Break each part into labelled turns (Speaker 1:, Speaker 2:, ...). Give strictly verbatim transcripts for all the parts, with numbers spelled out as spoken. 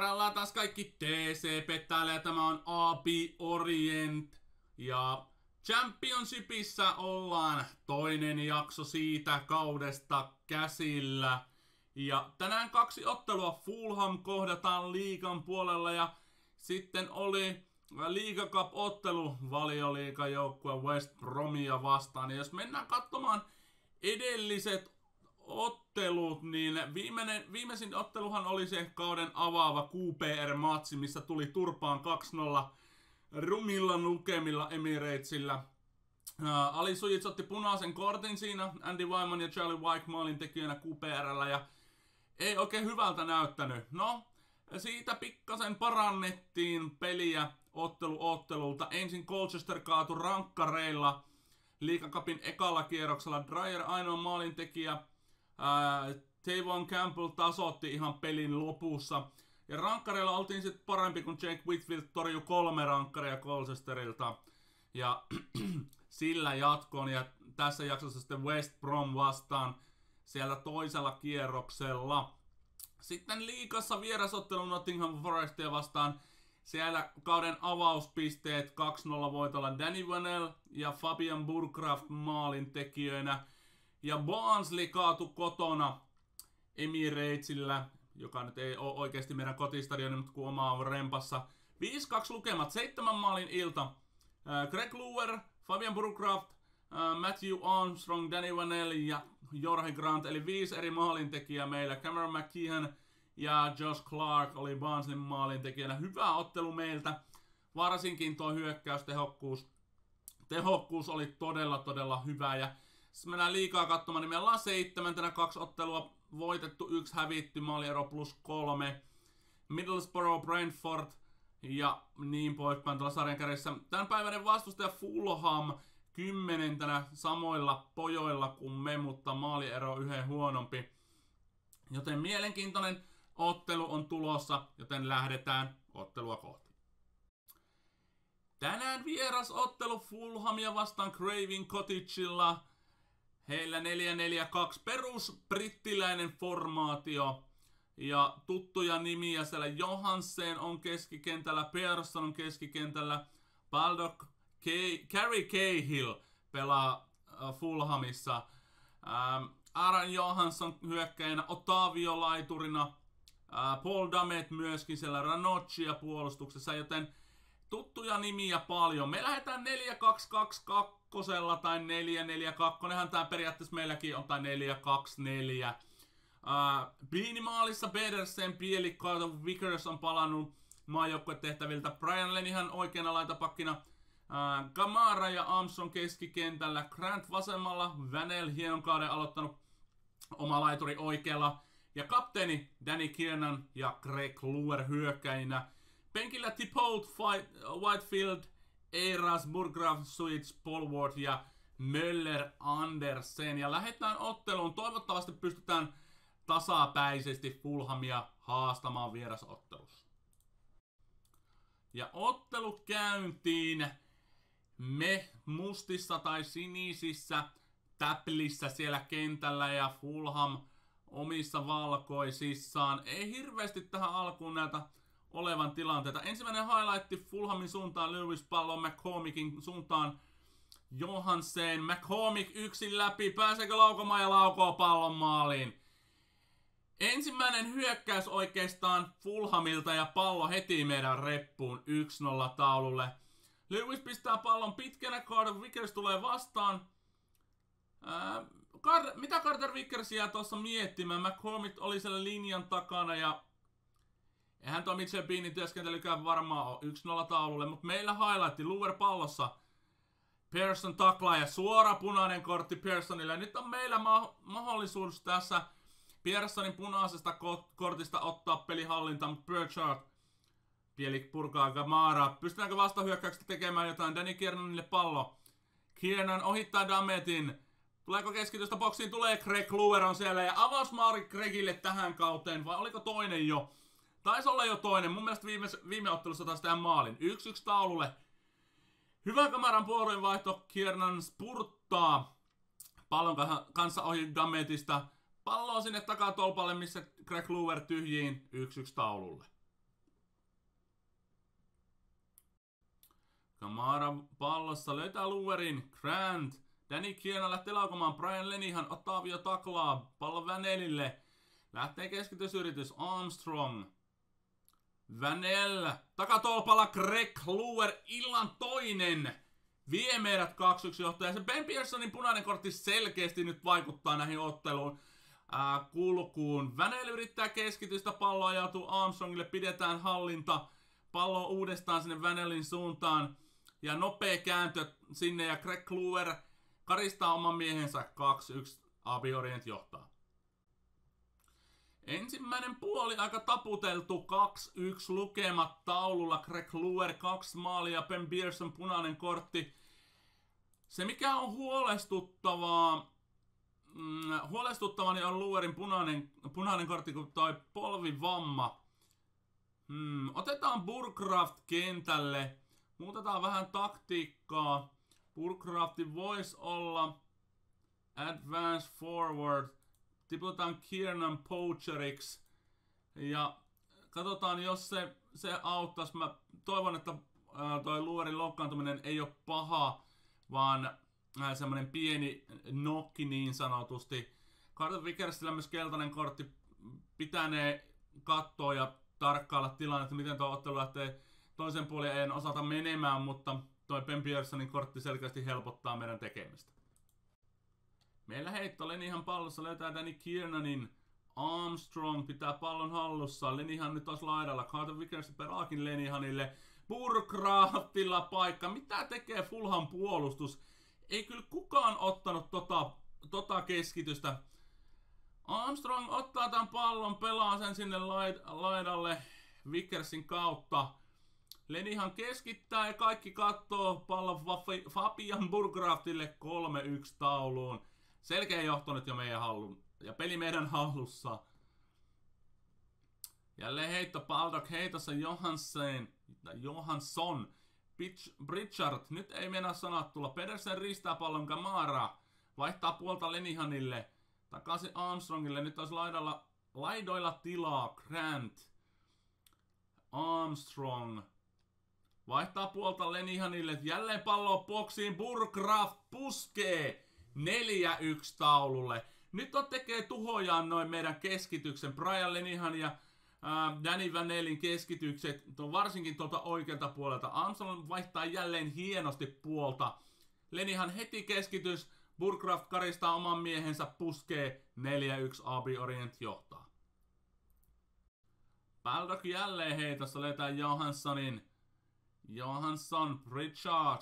Speaker 1: Taralla taas kaikki T C P täällä ja tämä on A P Orient. Ja Championshipissa ollaan toinen jakso siitä kaudesta käsillä. Ja tänään kaksi ottelua. Fulham kohdataan liigan puolella ja sitten oli Liiga Cup-ottelu Valioliigajoukkue West Bromia vastaan. Ja jos mennään katsomaan edelliset ottelut, niin viimeinen, viimeisin otteluhan oli se kauden avaava Q P R-matsi, missä tuli turpaan kaksi nolla rumilla lukemilla Emiratesillä. Uh, Ali Sujits otti punaisen kortin siinä, Andy Wyman ja Charlie Wyke maalin tekijöinä Q P R:llä ja ei oikein hyvältä näyttänyt. No, siitä pikkasen parannettiin peliä ottelu ottelulta. Ensin Colchester kaatui rankkareilla Liiga Cupin ekalla kierroksella. Dreyer ainoa maalintekijä. Ää, Tavon Campbell tasoitti ihan pelin lopussa. Ja rankkareilla oltiin sitten parempi, kun Jake Whitfield torjui kolme rankkaria Colchesterilta. Ja sillä jatkoon. Ja tässä jaksossa sitten West Brom vastaan siellä toisella kierroksella. Sitten liigassa vierasottelu Nottingham Forestia vastaan. Siellä kauden avauspisteet kaksi nolla voitolla Danny Vanel ja Fabian Burcraft maalin tekijöinä. Ja Barnsley kaatui kotona Emiratesillä, joka nyt ei ole oikeasti meidän kotistadioni, mutta kun oma on rempassa. viisi kaksi lukemat, seitsemän maalin ilta. Äh, Greg Luer, Fabian Burcraft, äh, Matthew Armstrong, Danny Vanel ja Jorge Grant, eli viisi eri maalintekijää meillä. Cameron McKeehan ja Josh Clark oli Barnsleyn maalintekijänä. Hyvä ottelu meiltä, varsinkin tuo hyökkäystehokkuus. Tehokkuus oli todella todella hyvä ja jos mennään liikaa katsomaan, niin meillä on seitsemäntenä kaksi ottelua voitettu, yksi hävitty, maaliero plus kolme. Middlesbrough, Brentford ja niin poispäin tuolla sarjan kärjessä. Tämän päiväinen vastustaja Fulham kymmenentenä samoilla pojoilla kuin me, mutta maaliero yhden huonompi. Joten mielenkiintoinen ottelu on tulossa, joten lähdetään ottelua kohti. Tänään vierasottelu Fulhamia vastaan Craven Cottagella. Heillä neljä neljä kaksi perus brittiläinen formaatio. Ja tuttuja nimiä siellä Johansen on keskikentällä, Pearson on keskikentällä, Baldock, Gary Cahill pelaa äh, Fulhamissa. Ähm, Aaron Johansson hyökkäjänä, Otavio laiturina, äh, Paul Dammett myöskin siellä Ranocchia puolustuksessa, joten tuttuja nimiä paljon. Me lähdetään neljä kaksi kaksi kaksi tai neljä neljä kaksi, nehän tää periaatteessa meilläkin on, tai neljä kaksi neljä. Uh, Beanimaalissa Pedersen, Pieli, Carlton Vickers on palannut maajoukkuetehtäviltä. Brian Lenihan oikeana laitapakkina. Uh, Kamara ja Armstrong keskikentällä. Grant vasemmalla. Vanel hienon kauden aloittanut oma laituri oikealla. Ja kapteeni Danny Kiernan ja Greg Luer hyökkäinä. Penkillä Tipout, Whitefield, Eiras, Burgraf, Sujits, Paul Ward ja Möller Andersen. Ja lähdetään otteluun. Toivottavasti pystytään tasapäisesti Fulhamia haastamaan vierasottelussa. Ja ottelu käyntiin. Me mustissa tai sinisissä täplissä siellä kentällä ja Fulham omissa valkoisissaan. Ei hirveästi tähän alkuun näitä olevan tilanteita. Ensimmäinen highlight Fulhamin suuntaan, Lewis pallo McCormickin suuntaan. Johansen, McCormick yksin läpi, pääseekö laukomaan ja laukoo pallon maaliin. Ensimmäinen hyökkäys oikeastaan Fulhamilta ja pallo heti meidän reppuun yksi nolla taululle. Lewis pistää pallon pitkänä, Carter Vickers tulee vastaan. Ää, Carter, mitä Carter Vickers jää tuossa miettimään? McCormick oli siellä linjan takana ja eihän tuo Mitchell Beanin työskentelykään varmaan ole yksi nolla taululle, mutta meillä highlight, Luer pallossa. Pearson taklaa ja suora punainen kortti Pearsonille. Nyt on meillä ma mahdollisuus tässä Pearsonin punaisesta kortista ottaa pelihallinta, mutta Burchard Pielik purkaa Kamara. Pystytäänkö vastahyökkäyksestä tekemään jotain? Danny Kiernanille pallo. Kiernan ohittaa Dammettin. Tuleeko keskitystä boksiin? Tulee Greg Luer on siellä ja avausmaari Gregille tähän kauteen. Vai oliko toinen jo? Taisi olla jo toinen. Mun mielestä viime, viime ottelussa taas tehdään maalin. yksi yksi taululle. Hyvä Kamaran puolueenvaihto. Kiernan spurttaa pallon kanssa ohi Dammettista. Palloa sinne takatolpalle, missä Greg Luer tyhjiin yksi yksi taululle. Kamara pallossa löytää Luerin. Grant. Danny Kiernan lähtee laukomaan. Brian Lenihan. Ottavio taklaa. Pallo Vanellille. Lähtee keskitysyritys. Armstrong. Vanell. Takatolpalla Greg Luer. Illan toinen. Vie meidät kaksi yksi johtaja. Se Ben Pearsonin punainen kortti selkeästi nyt vaikuttaa näihin otteluun. Ää, kulkuun. Vanell yrittää keskitystä. Pallo ajautuu Armstrongille. Pidetään hallinta. Pallo uudestaan sinne Vanellin suuntaan. Ja nopea kääntö sinne. Ja Greg Luer karistaa oman miehensä. kaksi yksi. Abi Orient johtaa. Ensimmäinen puoli aika taputeltu. kaksi yksi lukemat taululla. Greg Luer kaksi maalia. Ben Pearson punainen kortti. Se mikä on huolestuttavaa. Mm, huolestuttavani on Luerin punainen, punainen kortti, kun toi polvivamma. Hmm, otetaan Burcraft kentälle. Muutetaan vähän taktiikkaa. Burcraftin voisi olla advance forward. Tiputetaan Kiernan poacheriksi. Ja katsotaan, jos se, se auttaisi. Mä toivon, että ää, toi Luerin loukkaantuminen ei ole paha, vaan ää, semmonen pieni nokki niin sanotusti. Carter Vickersillä myös keltainen kortti. Pitänee katsoa ja tarkkailla tilannetta, miten tuo ottelu lähtee toisen puolen en osata menemään, mutta toi Ben Pearsonin kortti selkeästi helpottaa meidän tekemistä. Meillä heitto Lenihan pallossa, löytää Danny Kiernanin. Armstrong pitää pallon hallussa. Lenihan nyt taas laidalla. Carter Vickers pelaakin Lenihanille. Burcraftilla paikka. Mitä tekee Fulham puolustus? Ei kyllä kukaan ottanut tota, tota keskitystä. Armstrong ottaa tämän pallon, pelaa sen sinne laidalle Vickersin kautta. Lenihan keskittää ja kaikki kattoo pallon Fabian Burcraftille kolme yksi tauluun. Selkeä johto nyt jo meidän hallun. Ja peli meidän hallussa. Jälleen heitto Baldock heitossa Johansson. Johansson. Pritchard. Nyt ei mennä sanat tulla. Pedersen ristää pallon Kamara. Vaihtaa puolta Lenihanille. Takaisin Armstrongille. Nyt olisi laidalla, laidoilla tilaa. Grant. Armstrong. Vaihtaa puolta Lenihanille. Jälleen pallo boksiin. Burcraft puskee. neljä yksi taululle. Nyt on tekee tuhojaan noin meidän keskityksen. Brian Lenihan ja ää, Danny Vanellin keskitykset. Varsinkin tuolta oikealta puolelta. Armstrong vaihtaa jälleen hienosti puolta. Lenihan heti keskitys. Burcraft karistaa oman miehensä. Puskee. neljä yksi. Abi Orient johtaa. Baldock jälleen heitossa. Löytää Johanssonin. Johansson. Pritchard.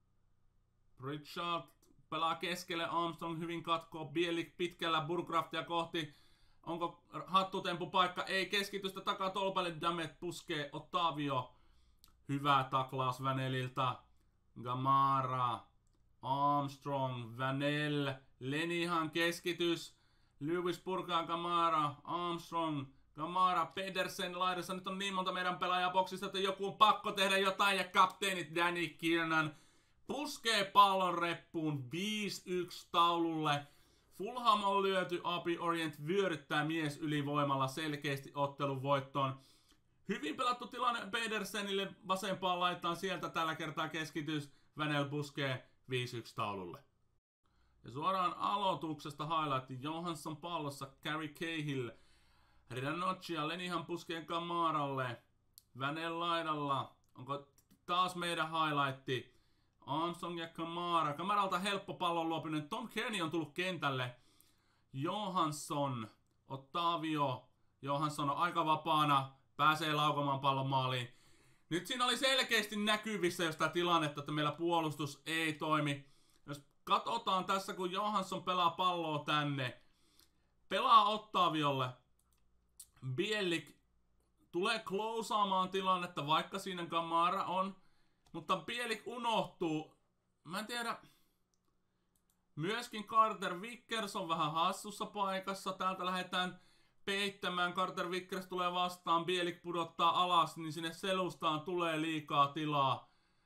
Speaker 1: Pritchard. Pelaa keskelle, Armstrong hyvin katkoo, Bielik pitkällä Burcraftia kohti. Onko hattutempu paikka? Ei, keskitystä takaa tolpalle, Damet puskee, Ottavio. Hyvä taklaus Vanellilta. Gamara, Armstrong, Vanell, Lenihan keskitys. Lewis purkaa Gamara, Armstrong, Gamara, Pedersen laidassa. Nyt on niin monta meidän pelaajaa boksissa, että joku on pakko tehdä jotain ja kapteenit Danny Kiernan puskee pallon reppuun viisi yksi taululle. Fulham on lyöty, Abi Orient vyöryttää mies ylivoimalla selkeästi ottelun voittoon. Hyvin pelattu tilanne Pedersenille vasempaan laitaan, sieltä tällä kertaa keskitys. Vanell puskee viisi yksi taululle. Ja suoraan aloituksesta highlight Johansson pallossa, Gary Cahill. Ranocchia, Lenihan puskee Kamaralle. Vanell laidalla. Onko taas meidän highlightti? Armstrong ja Kamara. Kamaralta helppo pallon luopinen. Tom Kearney on tullut kentälle. Johansson. Ottavio. Johansson on aika vapaana. Pääsee laukomaan pallon maaliin. Nyt siinä oli selkeästi näkyvissä jo sitä tilannetta, että meillä puolustus ei toimi. Jos katsotaan tässä, kun Johansson pelaa palloa tänne. Pelaa Ottaviolle. Bielik tulee klousaamaan tilannetta, vaikka siinä Kamara on. Mutta Bielik unohtuu. Mä en tiedä. Myöskin Carter Vickers on vähän hassussa paikassa. Täältä lähdetään peittämään. Carter Vickers tulee vastaan. Bielik pudottaa alas, niin sinne selustaan tulee liikaa tilaa.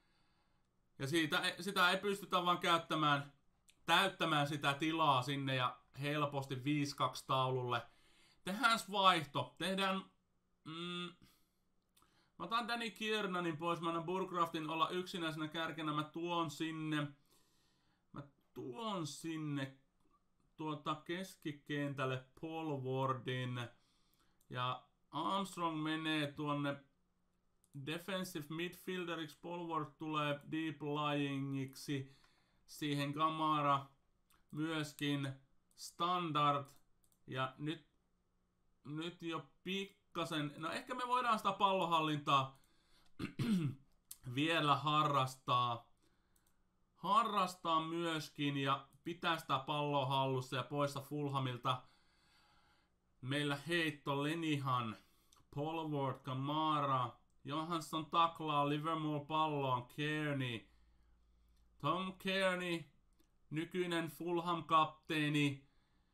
Speaker 1: Ja siitä, sitä ei pystytä vaan käyttämään, täyttämään sitä tilaa sinne ja helposti viisi kaksi taululle. Tehdään vaihto. Tehdään... Mm, Mä otan Danny Kiernanin pois, mä annan Burcraftin olla yksinäisenä kärkenä, mä tuon sinne, mä tuon sinne tuota keskikentälle Paul Wardin ja Armstrong menee tuonne defensive midfielderiksi, Paul Ward tulee deep lyingiksi, siihen Kamara myöskin standard ja nyt, nyt jo pikkasen, no ehkä me voidaan sitä pallohallintaa vielä harrastaa, harrastaa myöskin ja pitää sitä palloa hallussa ja poissa Fulhamilta. Meillä heitto Lenihan, Paul Ward, Kamara, Johansson taklaa Livermore palloon, Kearney, Tom Kearney, nykyinen Fulham-kapteeni,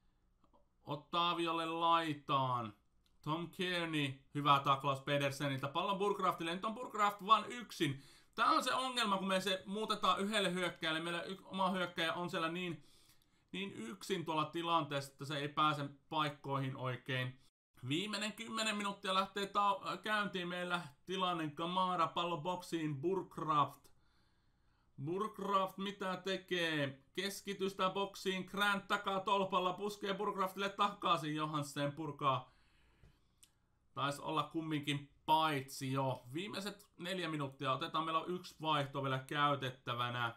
Speaker 1: ottaa Violle laitaan. Tom Kearney, hyvä taklaus Pederseniltä. Pallon Burcraftille, nyt on Burcraft vain yksin. Tää on se ongelma, kun me se muutetaan yhdelle hyökkääjälle. Meillä y- oma hyökkääjä on siellä niin, niin yksin tuolla tilanteessa, että se ei pääse paikkoihin oikein. Viimeinen kymmenen minuuttia lähtee ta- käyntiin. Meillä tilanne Kamara, pallo boksiin, Burcraft. Burcraft mitä tekee? Keskitystä boksiin, Grant takaa tolpalla, puskee Burcraftille takaisin, Johansen purkaa. Taisi olla kumminkin paitsi jo. Viimeiset neljä minuuttia otetaan, meillä on yksi vaihto vielä käytettävänä.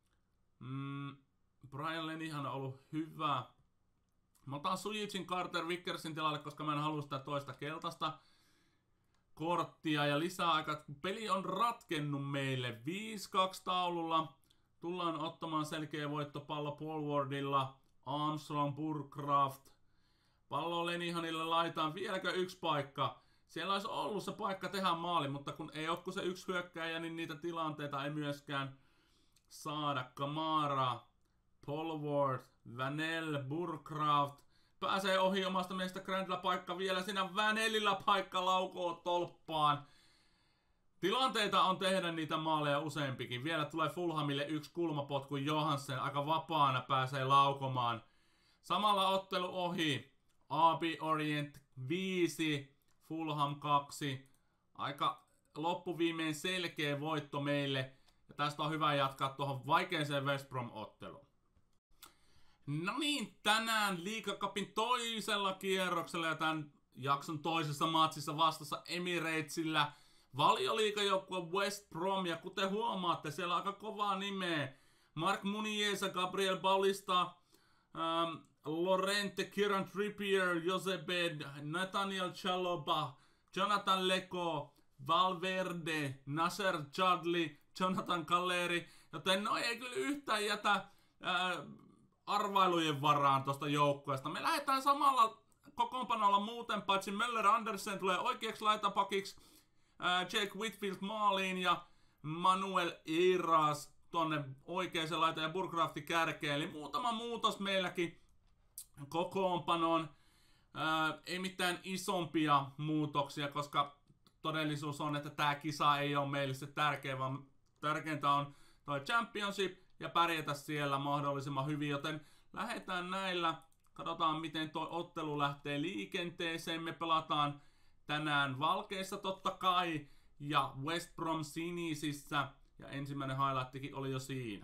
Speaker 1: Mm, Brian Lenihan on ollut hyvä. Mä otan Sujicin Carter Vickersin tilalle, koska mä en halua sitä toista keltaista korttia ja lisäaikat. Peli on ratkennut meille viisi kaksi taululla. Tullaan ottamaan selkeä voittopallo Paul Wardilla. Armstrong, Burcraft. Pallo Lenihanille laitaan. Vieläkö yksi paikka? Siellä olisi ollut se paikka tehdä maali, mutta kun ei ole kuin se yksi hyökkääjä, niin niitä tilanteita ei myöskään saada. Kamara, Paul Ward, Vanel, Burcraft. Pääsee ohi omasta mielestä Grandilla paikka vielä. Siinä Vanellilla paikka laukoo tolppaan. Tilanteita on tehdä niitä maaleja useampikin. Vielä tulee Fulhamille yksi kulmapotku. Johansen aika vapaana pääsee laukomaan. Samalla ottelu ohi. A B Orient viisi, Fulham kaksi. Aika loppuviimein selkeä voitto meille. Ja tästä on hyvä jatkaa tuohon vaikeaseen West Brom-otteluun. No niin, tänään League Cupin toisella kierroksella ja tämän jakson toisessa matsissa vastassa Emiratesillä Valioliigajoukkue West Brom. Ja kuten huomaatte, siellä on aika kovaa nimeä. Mark Muniesa, Gabriel Paulista, ähm, Lorente, Kieran Trippier, Josebed, Nathaniel Chaloba, Jonathan Leko, Valverde, Nasser Chadli, Jonathan Calleri. Joten no ei kyllä yhtään jätä äh, arvailujen varaan tosta joukkueesta. Me lähdetään samalla kokoonpanolla muuten, paitsi Möller Andersen tulee oikeaksi laitapakiksi, äh, Jake Whitfield maaliin ja Manuel Eiras tonne oikeaan laitaan ja Burcrafti kärkeen. Eli muutama muutos meilläkin kokoonpanoon. Äh, ei mitään isompia muutoksia, koska todellisuus on, että tää kisa ei ole meille se tärkeä, vaan tärkeintä on toi Championship ja pärjätä siellä mahdollisimman hyvin, joten lähdetään näillä. Katsotaan miten toi ottelu lähtee liikenteeseen. Me pelataan tänään valkeissa totta kai ja West Brom sinisissä ja ensimmäinen highlightikin oli jo siinä.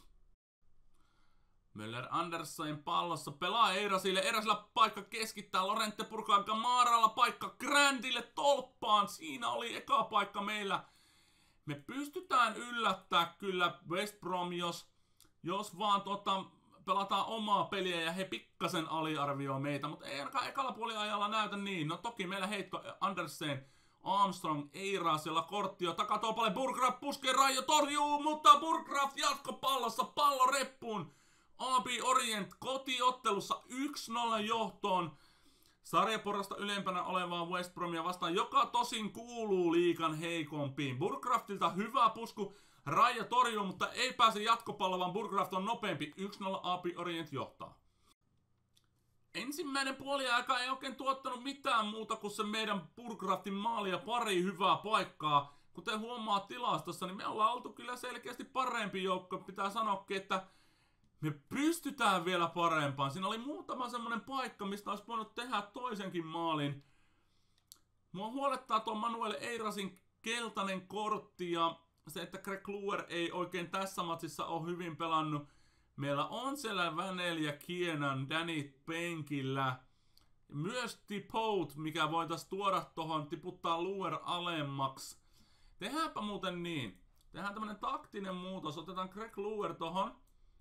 Speaker 1: Möller Andersen pallossa pelaa Eirasille. Eirasilla paikka keskittää. Lorente purkaa Kamaralla paikka Grandille tolppaan. Siinä oli eka paikka meillä. Me pystytään yllättää kyllä West Brom, jos, jos vaan tota, pelataan omaa peliä ja he pikkasen aliarvioi meitä. Mutta ei ainakaan ekalla puoliajalla näytä niin. No toki meillä heitto Andersen, Armstrong, Eiras, jolla kortti on takatolpalle. Burcraft puskee, Raija torjuu, mutta Burcraft jatkopallossa pallo reppuun. A B Orient kotiottelussa yksi nolla johtoon sarjaporrasta ylempänä olevaa West Bromia vastaan, joka tosin kuuluu liigan heikompiin. Burcraftilta hyvä pusku, Raija torjuu, mutta ei pääse jatkopallo, vaan Burcraft on nopeampi. yksi nolla A B Orient johtaa. Ensimmäinen puoliaika ei oikein tuottanut mitään muuta kuin se meidän Burcraftin maali ja pari hyvää paikkaa. Kuten huomaa tilastossa, niin me ollaan oltu kyllä selkeästi parempi joukko. Pitää sanoakin, että me pystytään vielä parempaan. Siinä oli muutama semmonen paikka, mistä olisi voinut tehdä toisenkin maalin. Mua huolettaa tuon Manuel Eirasin keltainen kortti ja se, että Greg Luer ei oikein tässä matsissa ole hyvin pelannut. Meillä on siellä Vanel ja Kiernan Danny penkillä. Myös Tipout, mikä voitaisiin tuoda tohon, tiputtaa Luer alemmaksi. Tehdäänpä muuten niin. Tehdään tämmönen taktinen muutos. Otetaan Greg Luer tohon.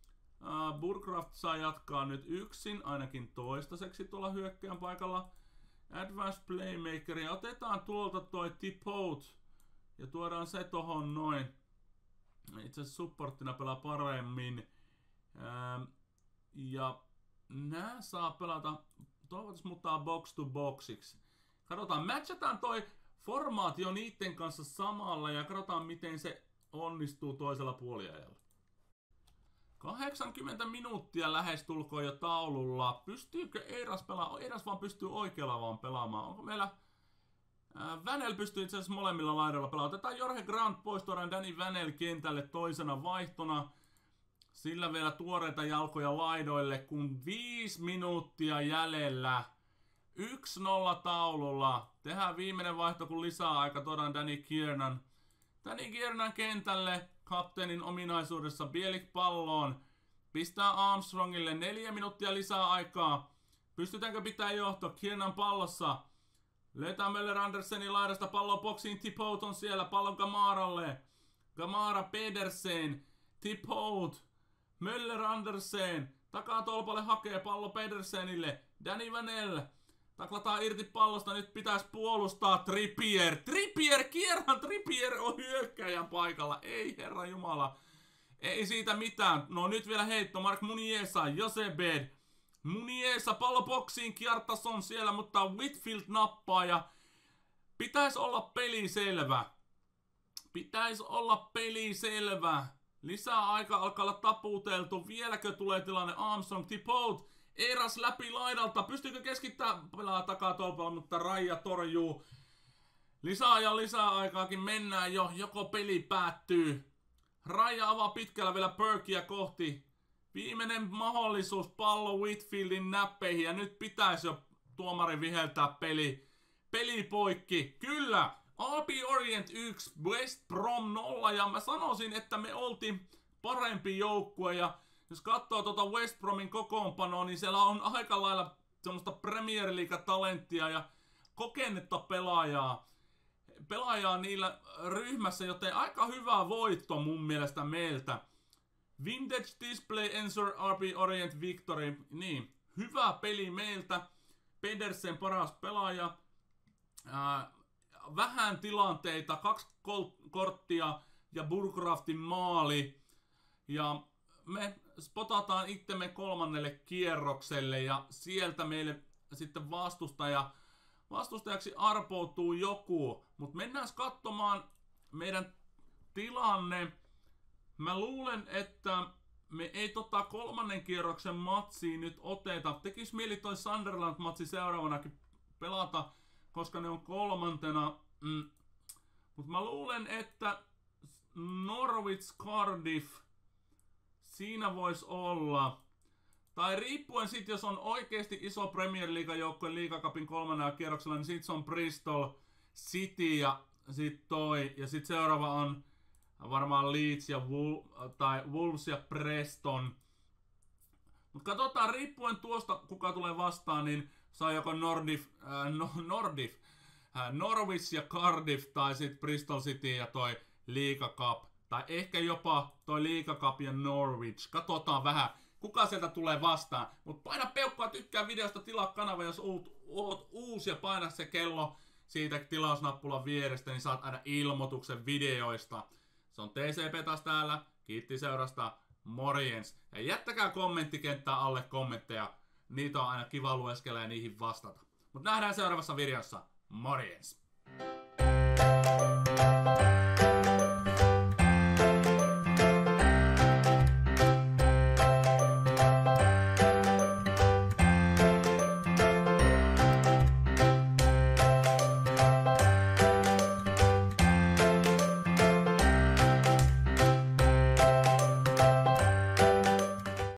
Speaker 1: Uh, Burcraft saa jatkaa nyt yksin, ainakin toistaiseksi tuolla hyökkään paikalla. Advanced Playmakeri. Otetaan tuolta toi Tipout. Ja tuodaan se tohon noin. Itse asiassa supporttina pelaa paremmin. Uh, ja nää saa pelata. Toivottavasti muuttaa box to boxiksi. Katsotaan, matchataan toi formaatio niitten kanssa samalla ja katsotaan miten se onnistuu toisella puoliajalla. kahdeksankymmentä minuuttia lähestulkoon jo taululla. Pystyykö Eiras pelaamaan? Eiras vaan pystyy oikealla vaan pelaamaan. Onko meillä... Ää, Vanel pystyy itse asiassa molemmilla laidoilla pelaamaan. Otetaan Jorge Grant pois, tuodaan Danny Vanel kentälle toisena vaihtona. Sillä vielä tuoreita jalkoja laidoille, kun viisi minuuttia jäljellä. yksi nolla taululla. Tehdään viimeinen vaihto, kun lisää aika. Tuodaan Danny Kiernan. Danny Kiernan kentälle. Kapteenin ominaisuudessa Bielik palloon. Pistää Armstrongille neljä minuuttia lisää aikaa. Pystytäänkö pitää johto? Kiernan pallossa. Löytää Möller Andersenin laidasta pallon boksiin. Tipout on siellä. Pallon Gamaralle. Gamara Pedersen. Tipout. Möller Andersen. Takaa tolpalle hakee pallo Pedersenille. Danny Vanel. Taklataan irti pallosta. Nyt pitäisi puolustaa Trippier. Trippier! Kierran Trippier on hyökkäjän paikalla. Ei herra jumala. Ei siitä mitään. No nyt vielä heitto. Mark Muniesa. Josebed. Muniesa pallo boksiin. Kjartas on siellä, mutta Whitfield nappaa. Ja pitäisi olla peli selvä. Pitäisi olla peli selvä. Lisää aika alkaa olla taputeltu. Vieläkö tulee tilanne? Armstrong, Tipout. Eiras läpi laidalta. Pystyykö keskittämään? Pelaa takaa tolpalla, mutta Raija torjuu. Lisää ja lisää aikaakin mennään jo. Joko peli päättyy. Raija avaa pitkällä vielä Burkia kohti. Viimeinen mahdollisuus. Pallo Whitfieldin näppeihin. Ja nyt pitäisi jo tuomari viheltää peli. Peli poikki. Kyllä. A P Orient yksi. West Brom nolla. Ja mä sanoisin, että me oltiin parempi joukkue. Ja jos katsoo tuota West Bromin kokoonpanoa, niin siellä on aika lailla semmoista Premier League-talenttia ja kokennetta pelaajaa. Pelaajaa niillä ryhmässä, joten aika hyvä voitto mun mielestä meiltä. Vintage Display Ensure R P Orient Victory. Niin, hyvä peli meiltä. Pedersen paras pelaaja. Ää, vähän tilanteita, kaksi korttia ja Burcraftin maali. Ja me spotataan itsemme kolmannelle kierrokselle ja sieltä meille sitten vastustaja, vastustajaksi arpoutuu joku. Mutta mennään katsomaan meidän tilanne. Mä luulen, että me ei tota kolmannen kierroksen matsiin nyt oteta. Tekis mieli toi Sunderland-matsi seuraavanakin pelata, koska ne on kolmantena. Mm. Mutta mä luulen, että Norwich Cardiff siinä voisi olla. Tai riippuen sit, jos on oikeasti iso Premier League-joukkue Liigacupin kolmannella kierroksella, niin sit se on Bristol City ja sit toi. Ja sit seuraava on varmaan Leeds ja Wol- tai Wolves ja Preston. Mut katsotaan, riippuen tuosta, kuka tulee vastaan, niin saa joko Nordiff, äh, no, Nordiff, äh, Norwich ja Cardiff tai sit Bristol City ja toi Liigacup. Tai ehkä jopa toi Liigacup ja Norwich. Katsotaan vähän, kuka sieltä tulee vastaan. Mutta paina peukkua, tykkää videosta, tilaa kanava, jos oot, oot uusi ja paina se kello siitä tilausnappulan vierestä, niin saat aina ilmoituksen videoista. Se on T C P taas täällä. Kiitti seurasta. Morjens. Ja jättäkää kommenttikenttää alle kommentteja. Niitä on aina kiva lueskella ja niihin vastata. Mutta nähdään seuraavassa videossa. Morjens.